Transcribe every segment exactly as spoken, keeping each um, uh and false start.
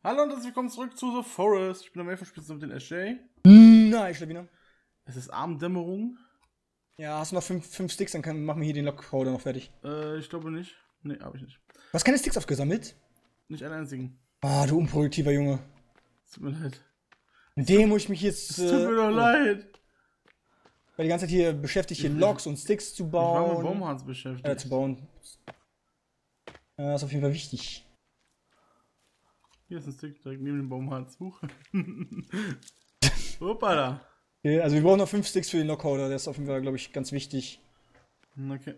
Hallo und herzlich willkommen zurück zu The Forest. Ich bin am Elfenspitze mit den S J. Nein, Schlawiner. Es ist Abenddämmerung. Ja, hast du noch fünf, fünf Sticks, dann kann, machen wir hier den Lockholder noch fertig. Äh, ich glaube nicht. Nee, habe ich nicht. Du hast keine Sticks aufgesammelt? Nicht einen einzigen. Ah, du unproduktiver Junge. Tut mir leid. Mit dem muss ich mich jetzt. Es tut mir doch oh, leid. Weil die ganze Zeit hier beschäftigt, hier Logs und Sticks zu Ich war mit bauen. Baumharz beschäftigt. Äh, zu bauen. Ja, ist auf jeden Fall wichtig. Hier ist ein Stick direkt neben dem Baumharz. Huch. Hoppala. Okay, also wir brauchen noch fünf Sticks für den Lockholder, der ist auf jeden Fall, glaube ich, ganz wichtig. Okay.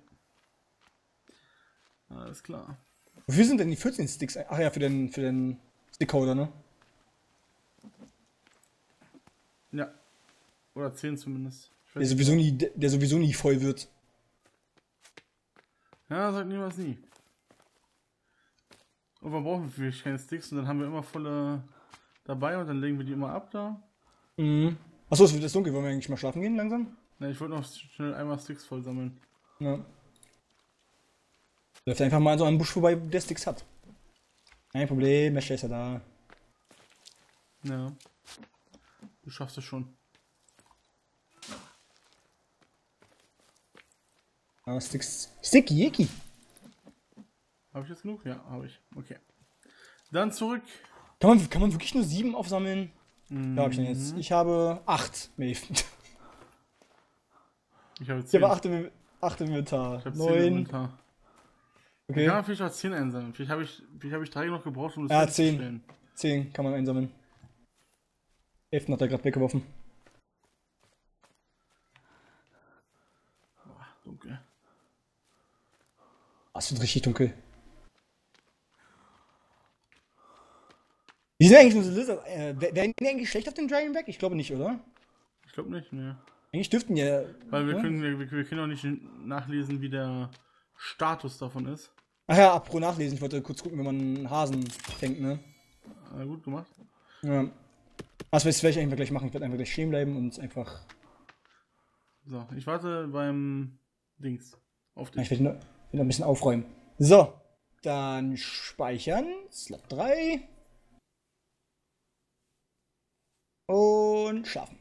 Alles klar. Wofür sind denn die vierzehn Sticks? Ach ja, für den, für den Stickholder, ne? Ja. Oder zehn zumindest. Ich weiß Der sowieso nie, der sowieso nie voll wird. Ja, sagt niemals nie. Und wir brauchen wirklich keine Sticks und dann haben wir immer volle dabei und dann legen wir die immer ab da. Mhm. Achso, es wird jetzt dunkel, wollen wir eigentlich mal schlafen gehen langsam? Ne, ich wollte noch schnell einmal Sticks voll sammeln. Ja. Läuft einfach mal so an einem Busch vorbei, der Sticks hat. Kein Problem, Mescher ist ja da. Ja. Du schaffst es schon. Ah, Sticks. Sticky, Yiki. Habe ich jetzt genug? Ja, habe ich. Okay. Dann zurück. Kann man, kann man wirklich nur sieben aufsammeln? Mhm. Ja, hab ich denn jetzt? Ich habe acht. Nee. Ich habe Ich zehn. habe acht im, acht im Inventar. Ich habe zehn neun. im Inventar. Okay. Ja, vielleicht auch zehn einsammeln. Vielleicht habe ich, vielleicht hab ich drei noch gebraucht, um das Ja, fertigzustellen. zehn. zehn kann man einsammeln. elf hat er gerade weggeworfen. Boah, dunkel. Ah, es wird richtig dunkel. Wie sind eigentlich unsere Lizards? Äh, werden die eigentlich schlecht auf den Dragon Back? Ich glaube nicht, oder? Ich glaube nicht, ne. Eigentlich dürften ja. Weil wir ne? können, wir, wir können auch nicht nachlesen, wie der Status davon ist. Ach ja, apropos nachlesen. Ich wollte kurz gucken, wenn man einen Hasen fängt, ne? Äh, gut gemacht. Ja. Was werde ich einfach gleich machen? Ich werde einfach gleich stehen bleiben und einfach. So, ich warte beim Dings. Auf Ja, dich. ich werde noch, werd noch ein bisschen aufräumen. So. Dann speichern. Slot drei. Und schlafen.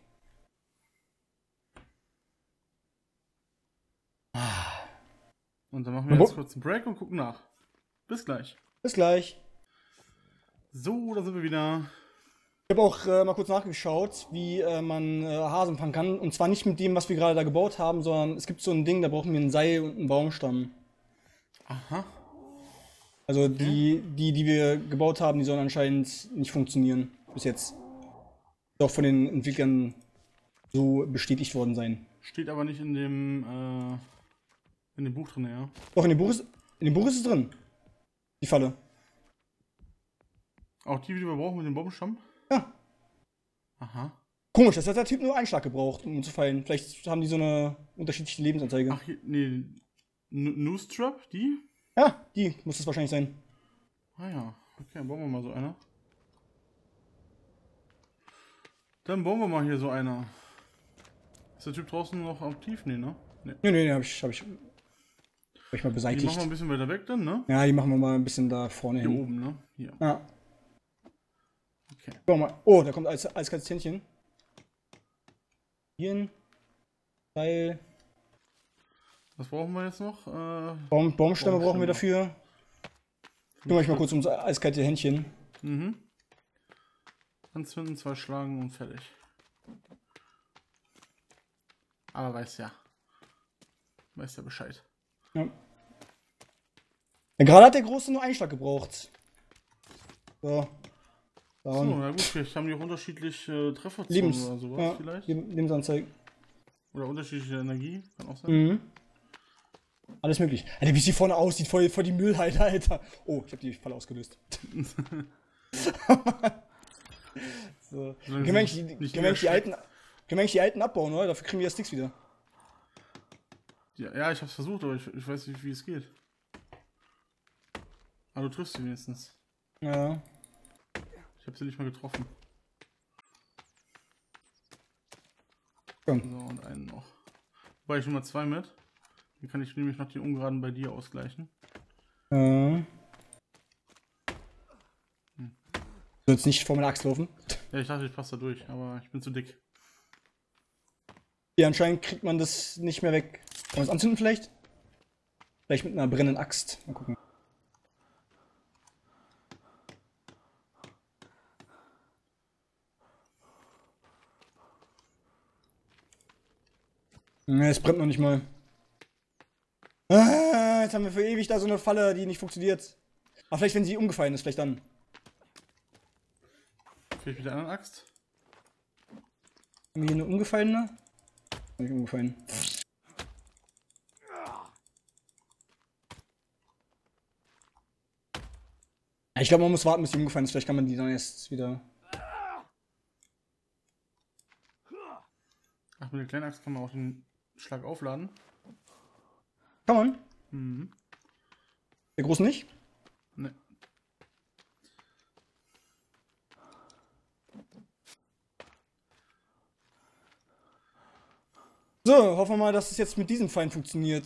Und dann machen wir jetzt kurz einen Break und gucken nach. Bis gleich. Bis gleich. So, da sind wir wieder. Ich habe auch äh, mal kurz nachgeschaut, wie äh, man äh, Hasen fangen kann. Und zwar nicht mit dem, was wir gerade da gebaut haben, sondern es gibt so ein Ding, da brauchen wir ein Seil und einen Baumstamm. Aha. Also die, die, die wir gebaut haben, die sollen anscheinend nicht funktionieren. Bis jetzt. Doch von den Entwicklern so bestätigt worden sein. Steht aber nicht in dem, äh, in dem Buch drin, ja. Doch, in dem Buch ist, in dem Buch ist es drin. Die Falle. Auch die, die wir brauchen mit dem Baumstamm? Ja. Aha. Komisch, das hat der Typ nur einen Schlag gebraucht, um zu fallen. Vielleicht haben die so eine unterschiedliche Lebensanzeige. Ach, hier, nee. Noose Trap, die? Ja, die muss es wahrscheinlich sein. Ah ja. Okay, dann bauen wir mal so einer. Dann bauen wir mal hier so einer. Ist der Typ draußen noch aktiv? Nee, ne? Nee. Nee, nee, nee, hab ich, hab ich, hab ich mal Die beseitigt. machen wir ein bisschen weiter weg dann, ne? Ja, die machen wir mal ein bisschen da vorne Hier hin. oben, ne? Hier. Ja. Okay. Schau mal. Oh, da kommt als eiskaltes Händchen. Hier ein Teil. Was brauchen wir jetzt noch? Äh, Baum, Baumstämme brauchen wir Baumstämme. dafür. Kümmere mich mal kurz ums eiskalte Händchen. Mhm. Anzünden, zwei schlagen und fertig. Aber weiß ja. Weiß ja Bescheid. Ja. Ja, gerade hat der Große nur einen Schlag gebraucht. So. So, Down. na gut, vielleicht haben die auch unterschiedliche äh, Trefferzonen Lebens. oder sowas Ja, vielleicht. Leb- Lebensanzeige. Oder unterschiedliche Energie, kann auch sein. Mhm. Alles möglich. Alter, wie sie vorne aussieht, voll, voll die Müllhalde, Alter. Oh, ich hab die Falle ausgelöst. So. Können wir eigentlich, die- Nicht können wir eigentlich die wieder alten, können wir eigentlich die alten abbauen, oder? Dafür kriegen wir ja Sticks wieder. Ja, ja, ich hab's versucht, aber ich, ich weiß nicht, wie es geht. Aber du triffst sie wenigstens. Ja. Ich hab sie nicht mal getroffen. Komm. So, und einen noch. Wobei ich Nummer zwei mit. Dann kann ich nämlich noch die Ungeraden bei dir ausgleichen. Ja. Du sollst nicht vor meiner Axt laufen. Ja, ich dachte, ich passe da durch, aber ich bin zu dick. Ja, anscheinend kriegt man das nicht mehr weg. Kann man es anzünden vielleicht? Vielleicht mit einer brennenden Axt. Mal gucken. Ne, es brennt noch nicht mal. Ah, jetzt haben wir für ewig da so eine Falle, die nicht funktioniert. Aber vielleicht, wenn sie umgefallen ist, vielleicht dann. Vielleicht mit der anderen Axt? Haben wir hier eine umgefallene? Nicht umgefallen. Ich glaube, man muss warten, bis die umgefallen ist. Vielleicht kann man die dann erst wieder. Ach, mit der kleinen Axt kann man auch den Schlag aufladen. Kann man? Mhm. Der großen nicht? Ne. So, hoffen wir mal, dass es jetzt mit diesem Feind funktioniert.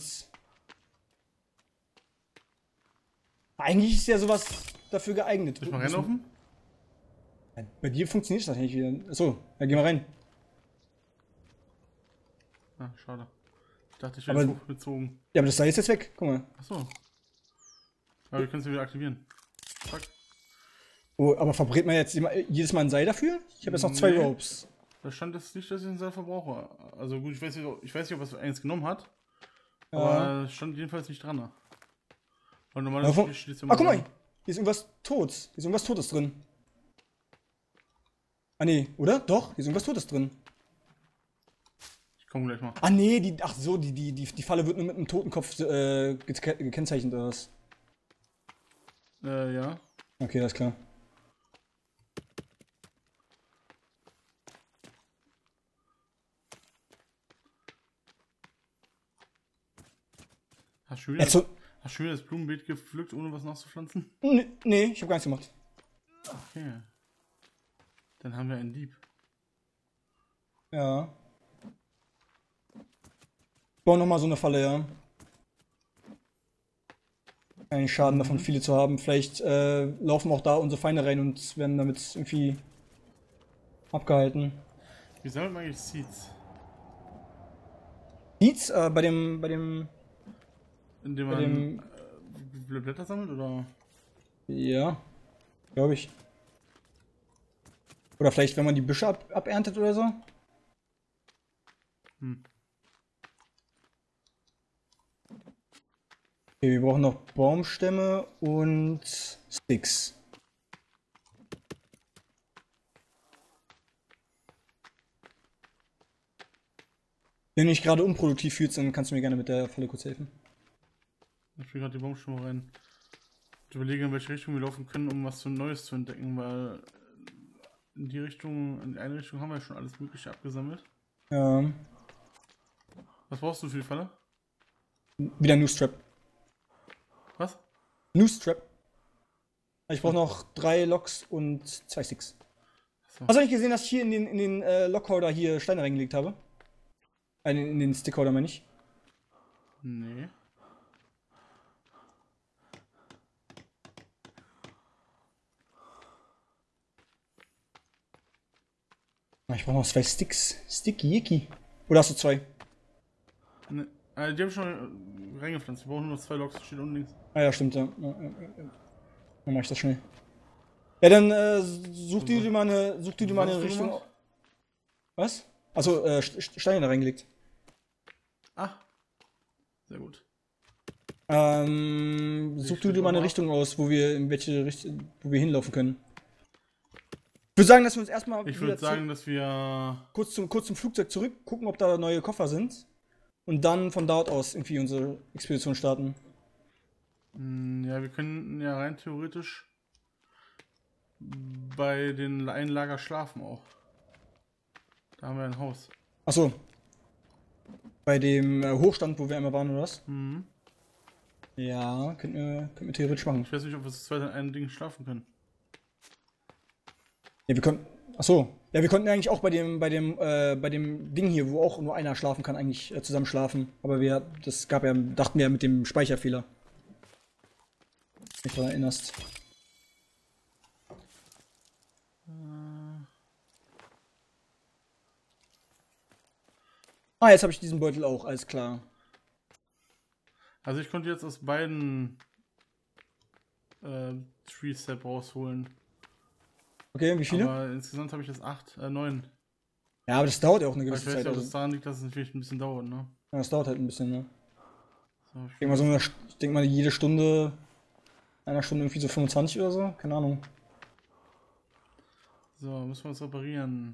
Eigentlich ist ja sowas dafür geeignet. Soll ich mal reinlaufen? Bei dir funktioniert das nicht wieder. Achso, ja, geh mal rein. Ah, schade. Ich dachte, ich werde hochgezogen. Ja, aber das Seil ist jetzt weg. Guck mal. Achso. Aber wir können es wieder aktivieren. Zack. Oh, aber verbrät man jetzt immer, jedes Mal ein Seil dafür? Ich habe jetzt noch zwei Nee. Ropes. Da stand jetzt nicht, dass ich einen Seil verbrauche. Also gut, ich weiß nicht, ob- ich weiß nicht, ob es eins genommen hat. Ja. Aber es stand jedenfalls nicht dran. Und normalerweise Ja, steht es ah, guck mal, hier ist irgendwas tot. Hier ist irgendwas Totes drin. Ah, nee, oder? Doch, hier ist irgendwas Totes drin. Ich komme gleich mal. Ah, nee, die, ach so, die, die, die, die Falle wird nur mit einem Totenkopf äh, geke- gekennzeichnet oder was? Äh, ja. Okay, alles klar. Hast du wieder, Jetzt so, hast du wieder das Blumenbeet gepflückt, ohne was nachzupflanzen? nee, nee, ich habe gar nichts gemacht. Okay. Dann haben wir einen Dieb. Ja. Ich baue nochmal so eine Falle, ja. Keinen Schaden davon, viele zu haben. Vielleicht äh, laufen auch da unsere Feinde rein und werden damit irgendwie abgehalten. Wie sammelt man eigentlich Seeds? Seeds äh, bei dem, bei dem, Indem bei man dem, äh, Blätter sammelt, oder? ja, glaube ich. Oder vielleicht, wenn man die Büsche ab, aberntet oder so. Hm. Okay, wir brauchen noch Baumstämme und Sticks. Wenn du dich gerade unproduktiv fühlst, dann kannst du mir gerne mit der Falle kurz helfen. Ich will gerade die Baumstämme rein. Ich überlege, in welche Richtung wir laufen können, um was so Neues zu entdecken, weil in die Richtung, in die eine Richtung haben wir ja schon alles Mögliche abgesammelt. Ja. Was brauchst du für die Falle? Wieder Noose Trap. Was? Noose Trap. Ich brauche noch drei Loks und zwei Sticks. Achso. Hast du nicht gesehen, dass ich hier in den, in den äh, Lockholder hier Steine reingelegt habe? Äh, in, in den Stickholder meine ich. Nee. Ich brauche noch zwei Sticks. Sticky, Yicky. Oder hast du zwei? nee. Also die haben schon reingepflanzt. Wir brauchen nur noch zwei Loks, steht unten links. Ah ja, stimmt, ja. Ja, ja, ja. Dann mach ich das schnell. Ja, dann äh, such dir dir mal eine, such dir dir mal Was eine hast du Richtung. gemacht? Was? Achso, äh, St- Steine da reingelegt. Ah. Sehr gut. Ähm, such du dir mal eine Richtung aus, wo wir in welche Richtung, wo wir hinlaufen können. Ich würde sagen, dass wir uns erstmal Ich würde sagen, dass wir. kurz zum, kurz zum Flugzeug zurück, gucken, ob da neue Koffer sind. Und dann von dort aus irgendwie unsere Expedition starten. Mh, ja, wir können ja rein theoretisch bei den einen Lager schlafen auch. Da haben wir ein Haus. Achso. Bei dem äh, Hochstand, wo wir einmal waren, oder was? Mhm. Ja, könnten wir, könnten wir theoretisch machen. Ich weiß nicht, ob wir zu zweit an einem Ding schlafen können. Ja, wir konnten. Achso. Ja, wir konnten eigentlich auch bei dem, bei dem, äh, bei dem Ding hier, wo auch nur einer schlafen kann, eigentlich äh, zusammen schlafen. Aber wir, das gab ja, dachten wir ja mit dem Speicherfehler. Wenn du dich daran erinnerst. Ah, jetzt habe ich diesen Beutel auch, alles klar. Also ich konnte jetzt aus beiden äh, Tree Sap rausholen. Okay, wie viele? Aber insgesamt habe ich jetzt acht, äh, neun. Ja, aber das dauert ja auch eine Aber gewisse ich weiß Zeit. ja, ob Also, es daran liegt, dass es natürlich ein bisschen dauert, ne? ja, das dauert halt ein bisschen, ne? So, Ich denke mal, so mal eine, ich denk mal jede Stunde, einer Stunde irgendwie so fünfundzwanzig oder so, keine Ahnung. so, müssen wir uns reparieren.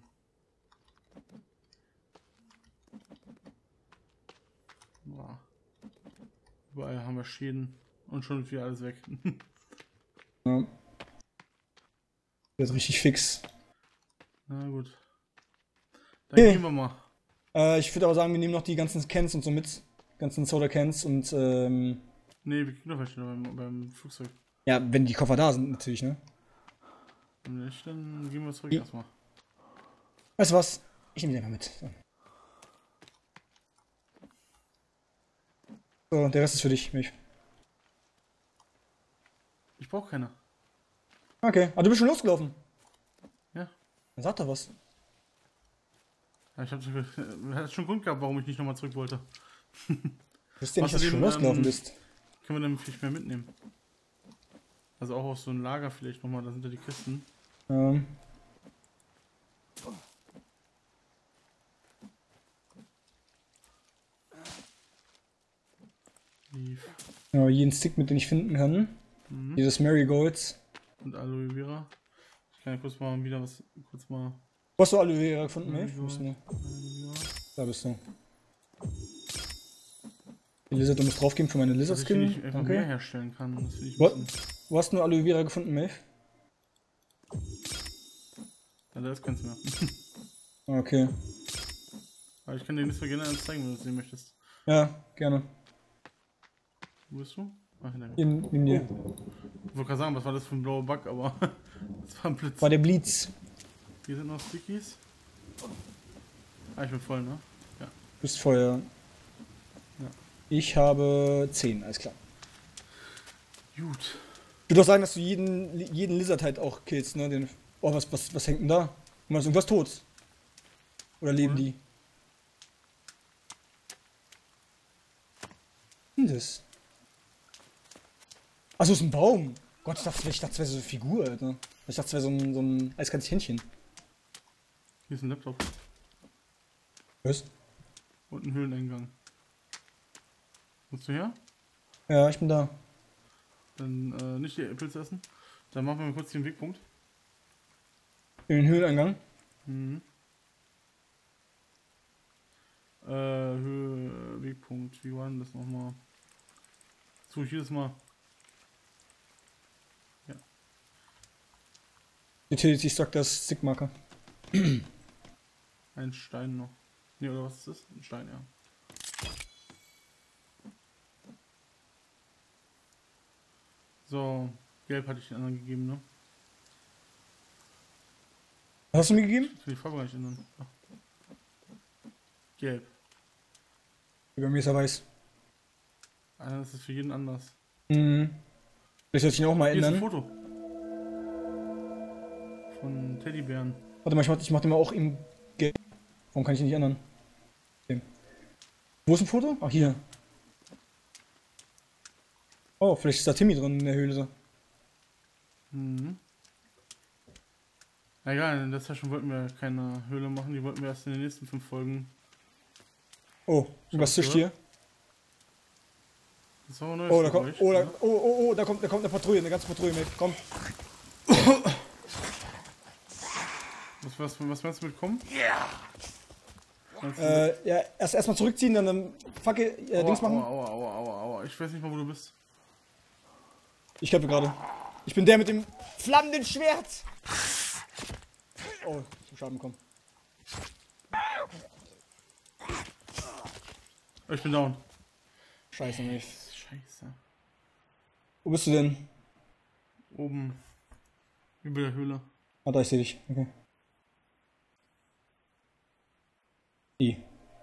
Boah. Überall haben wir Schäden und schon wieder alles weg. Ja. Wird richtig fix. Na gut. Dann Okay. gehen wir mal. Äh, ich würde aber sagen, wir nehmen noch die ganzen Cans und so mit. Ganzen Soda-Cans und, ähm, Ne, wir kriegen noch welche beim, beim Flugzeug. ja, wenn die Koffer da sind, natürlich, ne? Wenn nicht, dann gehen wir zurück Die- erstmal. Weißt du was? Ich nehme die einfach mit. So. So, der Rest ist für dich, Milch. Ich brauche keine. Okay, aber du bist schon losgelaufen. Ja. Dann sag doch was. Ja, ich habe hat schon Grund gehabt, warum ich nicht nochmal zurück wollte. Du wirst ja nicht, dass du Außerdem, schon losgelaufen ähm, bist. Können wir dann vielleicht mehr mitnehmen? Also auch aus so einem Lager vielleicht nochmal, da sind ja die Kisten. Ähm, Leaf ja, jeden Stick, mit den ich finden kann. Mhm. Dieses Marigolds. und Aloe Vera. Ich kann ja kurz mal wieder was, kurz mal... Wo hast du Aloe Vera gefunden, Milch? Wo bist Marigold, du? Aloe Vera. Da bist du. Die Lizard, du musst draufgeben für meine Dass Lizard ich die Skin. nicht einfach mehr Okay. herstellen kann. Das finde ich ein What? bisschen... Wo hast du nur Aloe Vera gefunden, Milch? Ja, da ist keins mehr. Okay. Aber ich kann dir nicht so gerne eins zeigen, wenn du es sehen möchtest. Ja, gerne. Wo bist du? Ach, hinter mir. In, in dir. Ich wollte gerade sagen, was war das für ein blauer Bug, aber das war ein Blitz. War der Blitz. Hier sind noch Stickies. Ah, ich bin voll, ne? Ja. Du bist Feuer. Ja. Ich habe zehn, alles klar. Gut. Ich würde auch sagen, dass du jeden, jeden Lizard halt auch killst, ne? Den, oh, was, was, was hängt denn da? Guck mal, ist irgendwas tot? Oder leben Mhm. die? Was ist denn das? Achso, ist ein Baum. Gott, ich dachte, ich dachte, es wäre so eine Figur, Alter. Ich dachte, es wäre so ein, so ein eiskaltes Händchen. Hier ist ein Laptop Was? und ein Höhleneingang. Musst du her? Ja, ich bin da. Dann äh, nicht die Pilze essen. Dann machen wir mal kurz den Wegpunkt. In den Höhleneingang. Mhm. Äh, Höhe, Wegpunkt. Wie war denn das nochmal? So, hier ist mal. Ja. Utility Structures Stickmarker. Ein Stein noch. Ne, oder was ist das? Ein Stein, ja. So, gelb hatte ich den anderen gegeben, ne? Was hast du mir gegeben? Für die Farbe gar nicht ändern. Ach. Gelb. Bei mir ist er weiß. Ah, das ist für jeden anders. Mhm. Vielleicht sollte ich ihn auch mal Hier ist ein ändern. Foto. Von Teddybären. Warte mal, ich mach, ich mach den mal auch im Gelb. Warum kann ich ihn nicht ändern? Okay. Wo ist ein Foto? Ach, hier. Oh, vielleicht ist da Timmy drin in der Höhle. So. Mhm. Na egal, in der Session wollten wir keine Höhle machen, die wollten wir erst in den nächsten fünf Folgen. Oh, was zischt hier? Das war ein neues Oh, da Geräusch, kommt, oh, da, ne? oh, oh, oh, da kommt, da kommt eine Patrouille, eine ganze Patrouille mit. Komm. Was, was, was meinst du mit kommen? Meinst du Äh, ja, erst erstmal zurückziehen, dann ähm, Fackel, äh, aua, Dings machen. aua, aua, aua, aua. Ich weiß nicht mal, wo du bist. Ich kämpfe gerade. Ich bin der mit dem flammenden Schwert. Oh, ich hab Schaden bekommen. Oh, ich bin down. Scheiße, nicht. Scheiße. Wo bist du denn? Oben. Über der Höhle. Ah, da, ich seh dich. Okay. I.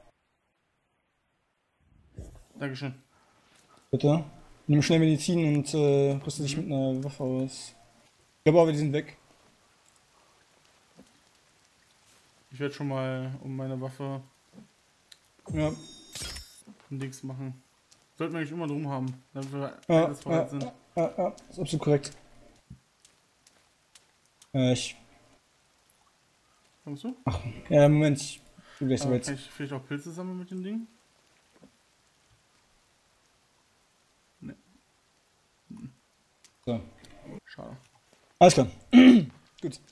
Dankeschön. Bitte. Nimm schnell Medizin und äh, rüste dich mit einer Waffe aus. Ich glaube aber, die sind weg. Ich werde schon mal um meine Waffe Ja. ein Dings machen. Sollten wir eigentlich immer drum haben, damit wir Ja, alles bereit ja, sind. ja, ja, ja, ist absolut korrekt. Äh, ich. Kommst du? Ja, Moment. Ich bin gleich Aber soweit. kann ich vielleicht auch Pilze sammeln mit dem Ding? Ne, So. schade. Alles klar. Gut.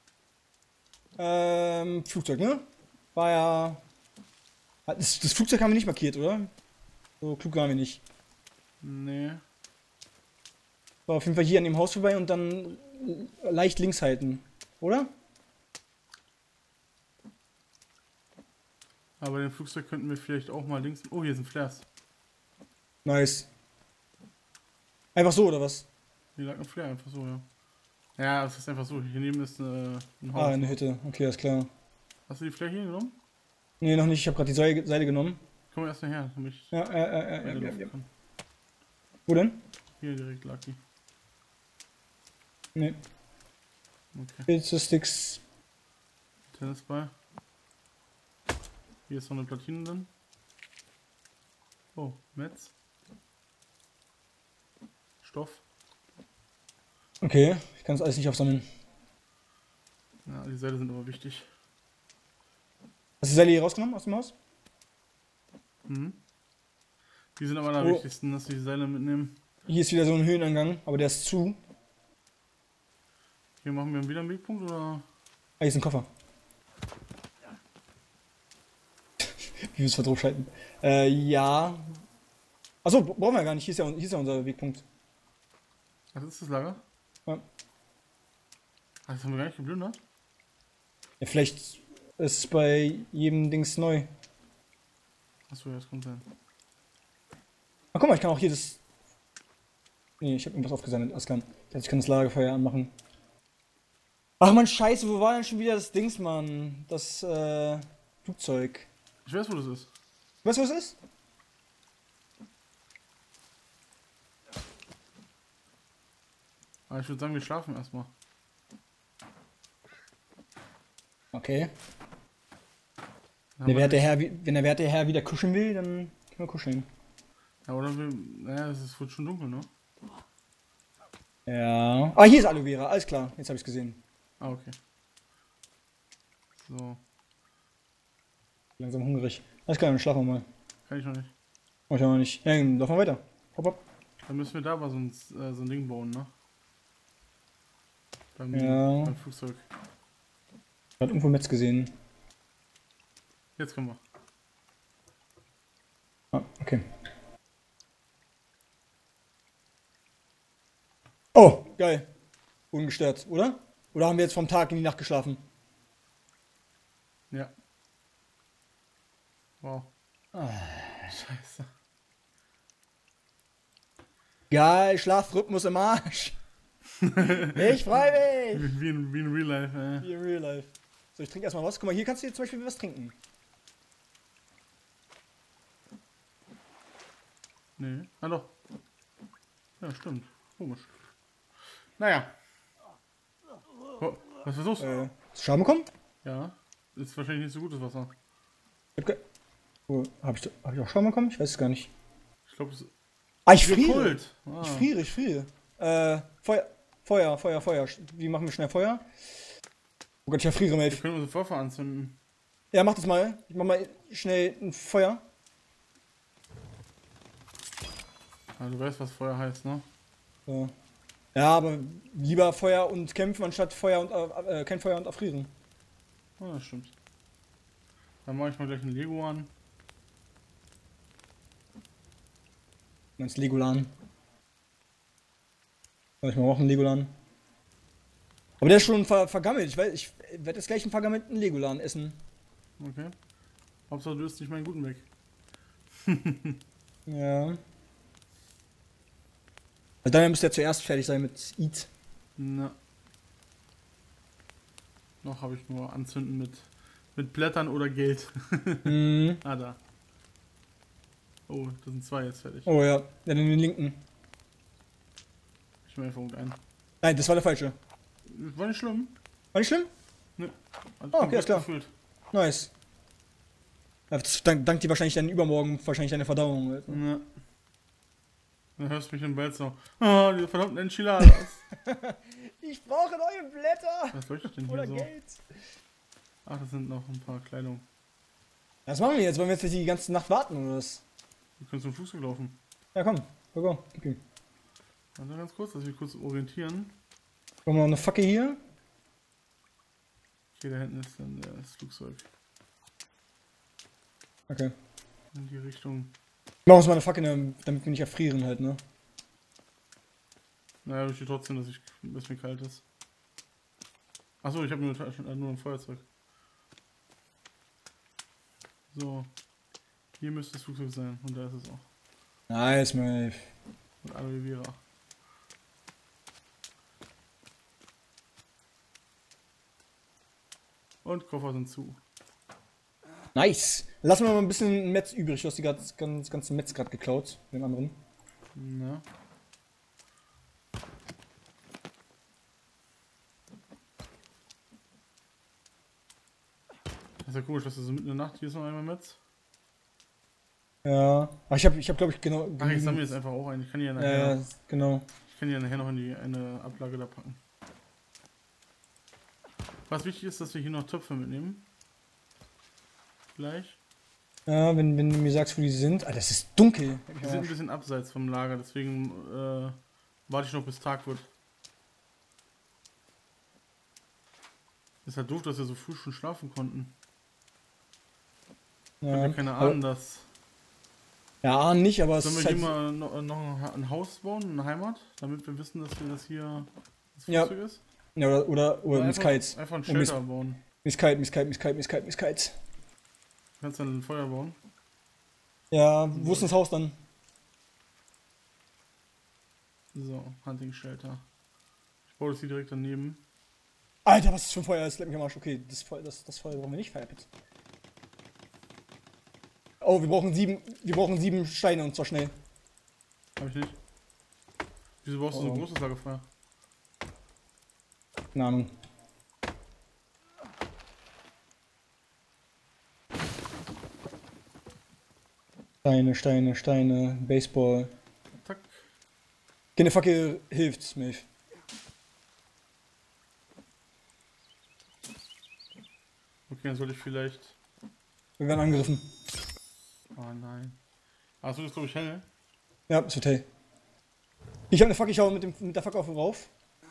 Ähm, Flugzeug, ne? War ja. Hat- Das, das Flugzeug haben wir nicht markiert, oder? So klug waren wir nicht. Nee. War auf jeden Fall hier an dem Haus vorbei und dann leicht links halten, oder? Aber den Flugzeug könnten wir vielleicht auch mal links. Oh, hier sind Flares. Nice. Einfach so, oder was? Hier lag ein Flare, einfach so, ja. Ja, es ist einfach so. Hier neben ist äh, ein Haus. Ah, eine Hütte. Okay, alles klar. Hast du die Flare hier genommen? Nee, noch nicht. Ich habe gerade die Seile, Seile genommen. Komm erst mal her, damit ich Ja, äh, äh, äh, weiter ja, ja, laufen ja. kann. Wo denn? Hier direkt lag die. Nee. Okay. Pilze, Sticks. Tennisball. Hier ist noch eine Platine drin. Oh, Metz. Stoff. Okay, ich kann das alles nicht aufsammeln. Ja, die Seile sind aber wichtig. Hast du die Seile hier rausgenommen aus dem Haus? Mhm. Die sind aber am Oh. wichtigsten, dass wir die Seile mitnehmen. Hier ist wieder so ein Höheneingang, aber der ist zu. Hier machen wir wieder einen Wegpunkt oder? Ah, hier ist ein Koffer. Wie wir es verdorben schalten. Äh, ja. Achso, brauchen wir gar nicht. Hier ist ja, hier ist ja unser Wegpunkt. Ach, das ist das Lager? Ja. Ach, das haben wir gar nicht geplündert? Ja, vielleicht ist es bei jedem Dings neu. Achso, ja, das kommt sein. Ah, guck mal, ich kann auch hier das. Nee, ich habe irgendwas aufgesammelt. Alles klar. Ich dachte, ich kann das Lagerfeuer anmachen. Ach man, scheiße, wo war denn schon wieder das Dings, Mann? Das, äh, Flugzeug. Ich weiß, wo das ist. Weißt du, was es ist? Aber ich würde sagen, wir schlafen erstmal. Okay. Dann Der haben wir werte Herr, wie- wenn der werte Herr wieder kuscheln will, dann können wir kuscheln. Ja, oder wir. Naja, es ist, wird schon dunkel, ne? Ja. Ah, hier ist Aloe Vera, alles klar. Jetzt habe ich es gesehen. Ah, okay. So, Langsam hungrig. Alles klar, dann schlafen wir mal. kann ich noch nicht. Mach ich auch noch nicht. Ja, dann laufen wir weiter. Hopp, hopp. Dann müssen wir da aber so ein, äh, so ein Ding bauen, ne? Beim, Ja. beim Flugzeug. Ich hab irgendwo Metz gesehen. Jetzt können wir. Ah, okay. Oh, geil. Ungestört, oder? Oder haben wir jetzt vom Tag in die Nacht geschlafen? Ja. Wow. Scheiße. Geil, Schlafrhythmus im Arsch. Ich freu mich. Wie, wie, in, wie in Real Life, äh. Wie in Real Life. So, ich trinke erstmal was. Guck mal, hier kannst du jetzt zum Beispiel was trinken. Nee. Ah doch. Ja, stimmt. Komisch. Naja. Oh, was ist los? Äh, ist Scham bekommen? Ja. Ist wahrscheinlich nicht so gutes Wasser. Ich hab, ge oh, hab, ich, hab ich auch Scham bekommen? Ich weiß es gar nicht. Ich glaube, es ist Ah, ich friere. Kult. Ah. Ich friere, ich friere. Äh, Feuer, Feuer, Feuer, Feuer. Wie machen wir schnell Feuer? Oh Gott, ich erfriere, Wir Mate. können unsere Pfeffer anzünden. Ja, mach das mal. Ich mach mal schnell ein Feuer. Ah, du weißt, was Feuer heißt, ne? So. Ja, aber lieber Feuer und kämpfen, anstatt Feuer und äh, äh, kein Feuer und erfrieren. Ah, das stimmt. Dann mache ich mal gleich ein Lego an. Meinst Legolan? Soll ich mal auch einen Legolan? Aber der ist schon ver vergammelt. Ich weiß, ich werde jetzt gleich einen vergammelten Legolan essen. Okay. Hauptsache du isst nicht meinen guten weg. Ja. Also dann müsste er zuerst fertig sein mit Eat. Na. Noch habe ich nur anzünden mit, mit Blättern oder Geld. Mhm. Ah, da. Oh, das sind zwei jetzt fertig. Oh ja, ja, den linken. Ich mache einfach irgendeinen. Nein, das war der falsche. War nicht schlimm. War nicht schlimm? Ne. Hat Ah, okay, komplett ist klar. gefüllt. Nice. Das dank, dank dir wahrscheinlich dann übermorgen, wahrscheinlich deine Verdauung. Halt, ne? Ja. Dann hörst du mich im Bett so. Oh, diese verdammten Enchiladas. Ich brauche neue Blätter! Was leuchtet denn hier Oder so? Geld. Ach, das sind noch ein paar Kleidung. Was machen wir jetzt? Wollen wir jetzt die ganze Nacht warten oder was? Wir können zum Flugzeug laufen. Ja, komm. Go, go. Okay. Warte ganz kurz, dass wir kurz orientieren. Brauchen wir noch eine Fackel hier? Okay, da hinten ist dann das Flugzeug. Okay. In die Richtung. Machen wir uns mal eine Fackel, damit wir nicht erfrieren halt, ne? Naja, ich will trotzdem, dass ich ein bisschen kalt ist. Achso, ich habe nur, nur ein Feuerzeug. So. Hier müsste das Flugzeug sein und da ist es auch. Nice, Mave. Und Aloe Vera. Und Koffer sind zu. Nice. Lassen wir mal ein bisschen Metz übrig. Du hast die ganz, ganz, ganze Metz gerade geklaut. Den anderen. Na. Das ist ja komisch, dass du so mitten in der Nacht hier ist noch einmal Metz. Ja. Aber ich habe, ich hab, glaube ich, genau. Ach, ich sammle jetzt einfach auch ein. Ich kann die ja nachher, Ja, ja, genau. ich kann die ja nachher noch in die eine Ablage da packen. Was wichtig ist, dass wir hier noch Töpfe mitnehmen. Gleich. Ja, wenn, wenn du mir sagst, wo die sind. Ah, das ist dunkel. Die sind ein bisschen abseits vom Lager, deswegen äh, warte ich noch bis Tag wird. Ist halt doof, dass wir so früh schon schlafen konnten. Ich Ja. habe ja keine Ahnung, dass... Ja, nicht, aber es Sollen wir ist hier halt. mal noch, noch ein Haus bauen, eine Heimat, damit wir wissen, dass wir das hier das Ja. Flugzeug ist? Ja, oder, oder, oder Oder Miss einfach, Kites. einfach ein Oh, Miss, Shelter bauen. Miss Kite, Miss Kite, Miss Kite, Miss Kite, Miss Kite. Du kannst dann ein Feuer bauen. Ja, wo ist das Haus dann? So, Hunting Shelter. Ich baue das hier direkt daneben. Alter, was ist für ein Feuer? Das lebt mich am Arsch. Okay, das Feuer, das, das Feuer brauchen wir nicht, Firepit. Oh, wir brauchen sieben, wir brauchen sieben Steine und zwar schnell. Hab ich nicht. Wieso brauchst du so ein Oh. großes Lagerfeuer? Keine Ahnung. Steine, Steine, Steine, Baseball. Tack. Keine Fackel hilft, Milch. Okay, dann sollte ich vielleicht... Wir werden angegriffen. Oh nein. Achso, das ist glaube ich hell. Ja, ist okay. Ich habe eine Fackel, ich hau mit, dem, mit der Fackel auf rauf.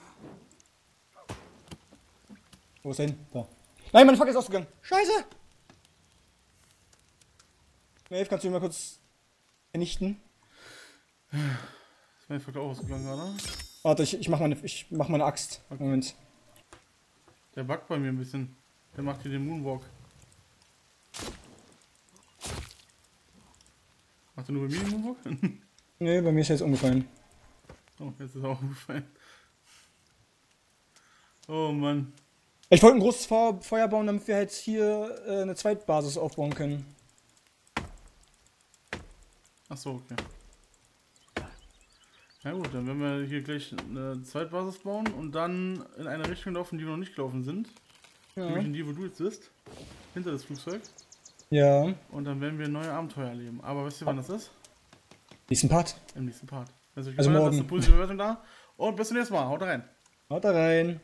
Wo ist er hin? Da. Nein, meine Fackel ist ausgegangen. Scheiße! Maeve, kannst du ihn mal kurz vernichten? Ist mein Faktor auch ausgegangen gerade? Warte, ich, ich mach meine, ich mach meine Axt. Okay. Moment. Der buggt bei mir ein bisschen. Der macht hier den Moonwalk. Macht er nur bei mir den Moonwalk? Nee, bei mir ist er jetzt umgefallen. Oh, jetzt ist er auch umgefallen. Oh Mann. Ich wollte ein großes Feuer, Feuer bauen, damit wir halt hier äh, eine Zweitbasis aufbauen können. Achso, okay. Na gut, dann werden wir hier gleich eine Zweitbasis bauen und dann in eine Richtung laufen, die wir noch nicht gelaufen sind. Ja. Nämlich in die, wo du jetzt bist. Hinter das Flugzeug. Ja. Und dann werden wir neue Abenteuer erleben. Aber wisst ihr, wann das ist? Nächsten Part. Im nächsten Part. Also, ich Also gefallen, morgen. lasst eine positive Bewertung da. Und bis zum nächsten Mal. Haut rein. Haut da rein.